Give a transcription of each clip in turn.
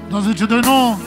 22-9.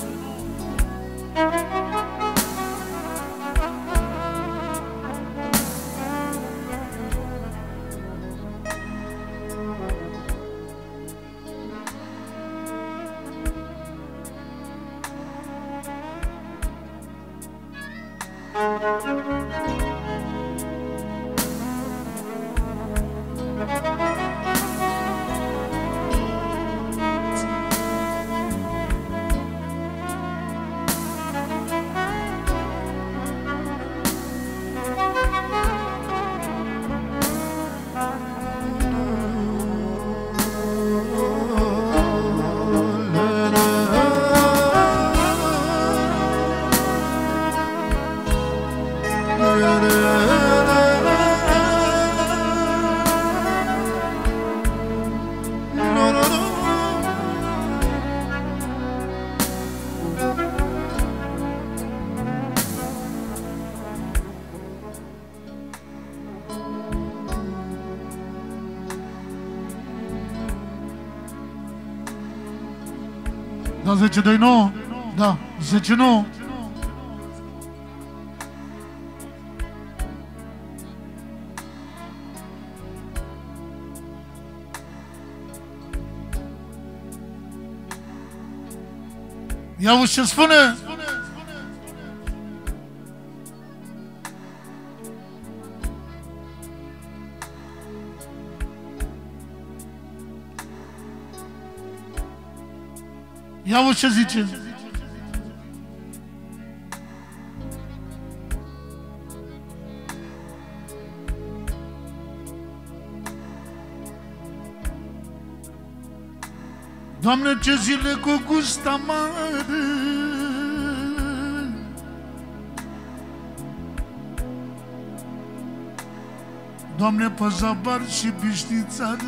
Da, 10-2-9. Da, 10-9. Ia uși ce spune. Ia uși ce zice. Doamne, ce zile cu gust amar, Doamne, pe Zabar și Biștițară,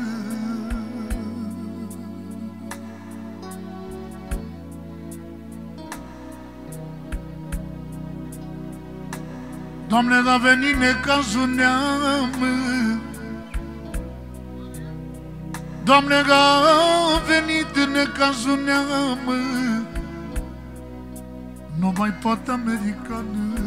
Doamne, n-a venit necazul neam, Doamne, a venit necazul neam, nu mai poate americană.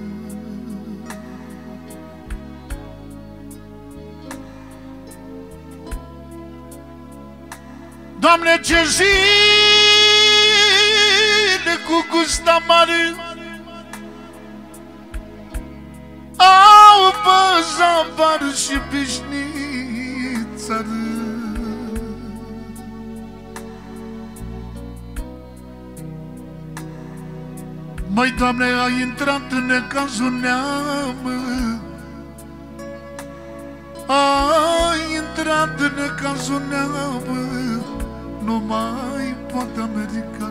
Doamne, ce zile cu gust amar au pe Zabar și Biștițară. Măi, Doamne, a intrat în necazul neam, a intrat în necazul neam, nu mai poate americană.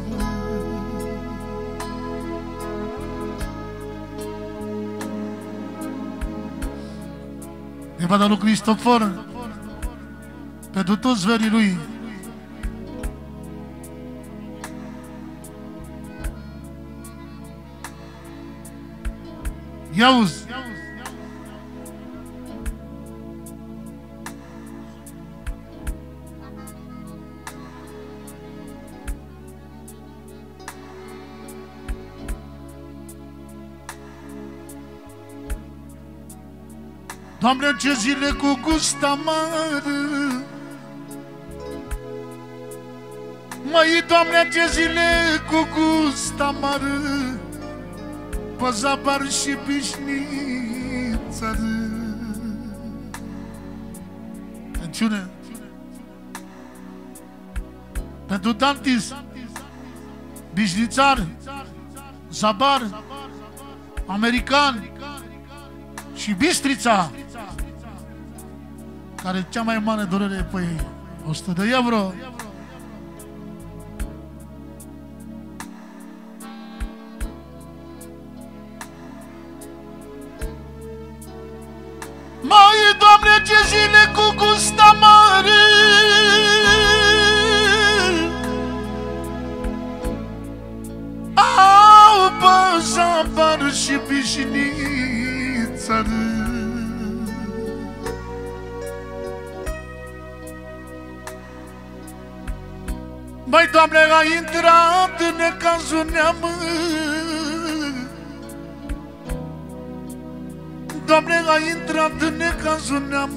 E va da lui Cristofor pentru toți verii lui. Ia-uzi! Doamne, ce zile cu gust amar, măi, Doamne, ce zile cu gust amar, pe Zabar și Biștițară. Atențiune! Pentru Dantis, Biștițar, Zabar, American și Bistrița, care cea mai mare durere e pe ei, 100 de euro. Mai, Doamne, ce zile cu gust amar, au pe Zabar și Biștițară. Măi, Doamne, a intrat în necazul neam, Doamne, a intrat în necazul neam,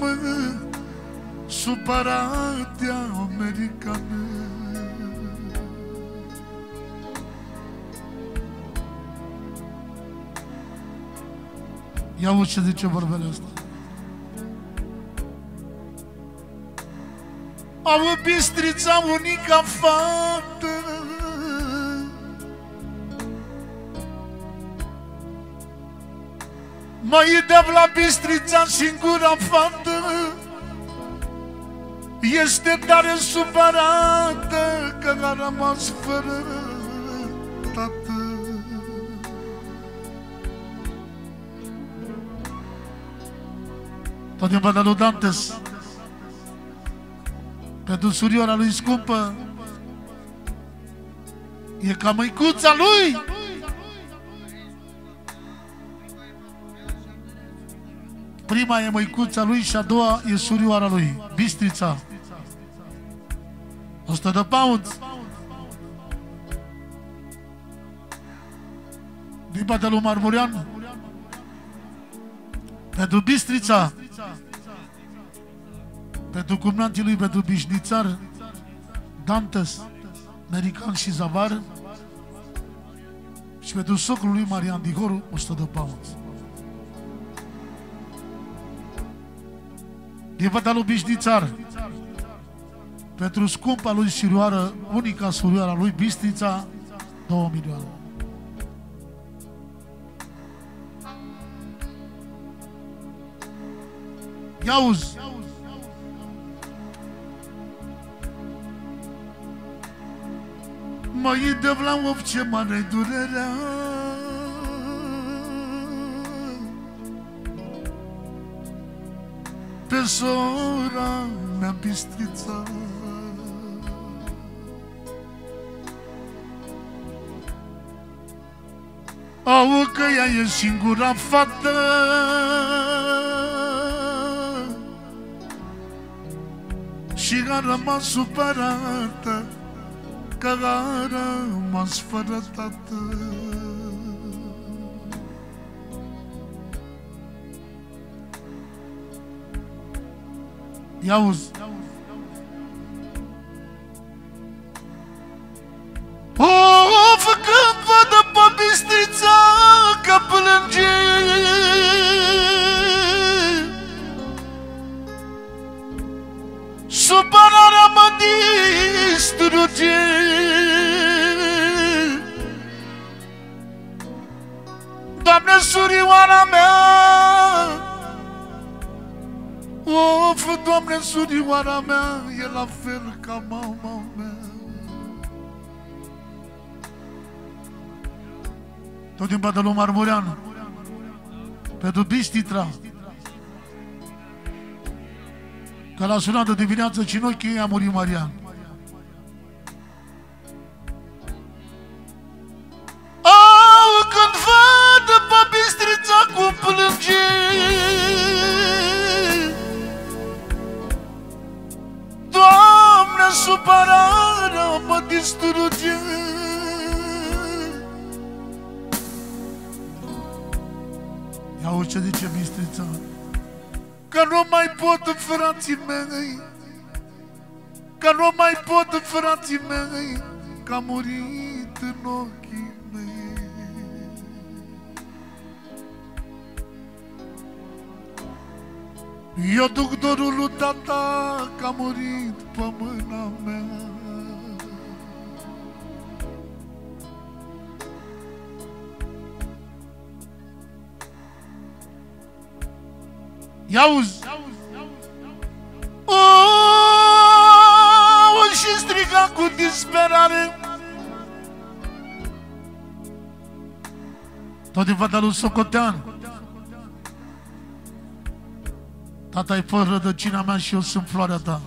supăratea americană. Ia uite ce zice vorbele astea. Au Bistrița unica fată, măi, de la Bistrița singura fată, este tare supărată că a rămas fără tată. Tot din partea lui Dantes, pentru surioara lui scumpă, e ca măicuța lui. Prima e măicuța lui și a doua e surioara lui, Bistrița. 100 de pounds. Din partea lui Marmurian, pentru Bistrița, pentru cumnații lui, pentru Bișnițar, Dantes, American și Zavar, și pentru socrul lui Marian Digoru, 100 de pounds. Din partea lui Bișnițar, pentru scumpa lui surioară, unica surioară a lui Bistrița, 2 milioane. Ia-uzi! Măi, de la of, ce mare durerea, pe sora mea Bistrița. Au că ea e singura fată, și a rămas supărată că a rămas fără tată. Ia-uzi! Of, când văd pe Bistrița că plânge, supărarea mă distruge. Doamne, surioara mea, of, Doamne, surioara mea e la fel ca mama mea. Tot din partea lui Marmurian, pentru Bistritra, că l-a sunat de dimineață și în ochii ei a murit Marian. Au, când văd pe Bistrița cum plânge, Doamne, supărarea mă distruge. Ia uite ce zice Bistrița, că nu mai pot, frații mei, că nu mai pot, frații mei, că a murit în ochii mei. Eu duc dorul lui tata, că a murit pe mâna mea. Ia-uzi! Și striga cu disperare. Tot din fața lui Socotean. Tata-i fără rădăcina mea și eu sunt floarea ta.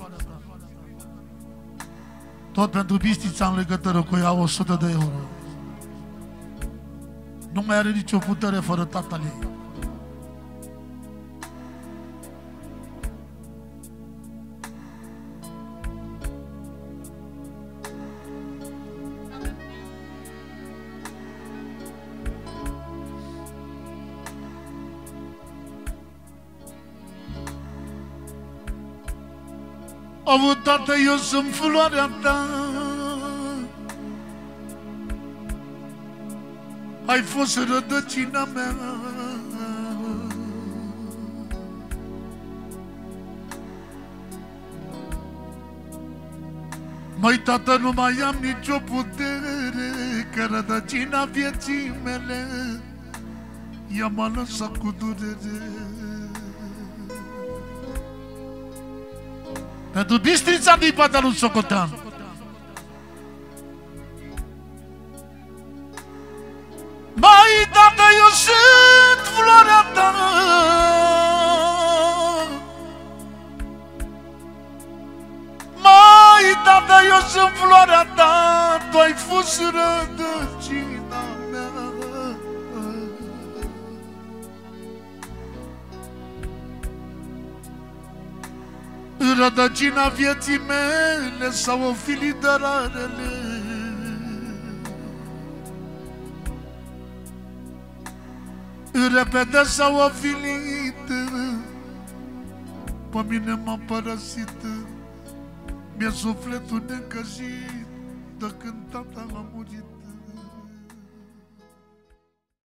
Tot pentru Bistrița în legătură cu ea, 100 de euro. Nu mai are nicio putere fără tatăl ei. O, tată, eu sunt floarea ta. Ai fost rădăcina mea. Măi, tată, nu mai am nicio putere, că rădăcina vieții mele ea m-a lăsat cu durere. Pentru Bistrița din partea lui Socotean. Măi, tată, eu sunt floarea ta. Măi, tată, eu sunt floarea ta. Tu ai fost rădăcina mea. În rădăcina vieții mele s-au ofilit dărarele. Repede s-au ofilit. Pe mine m-a părăsit. Mi-e sufletul necăjit de când tata a murit.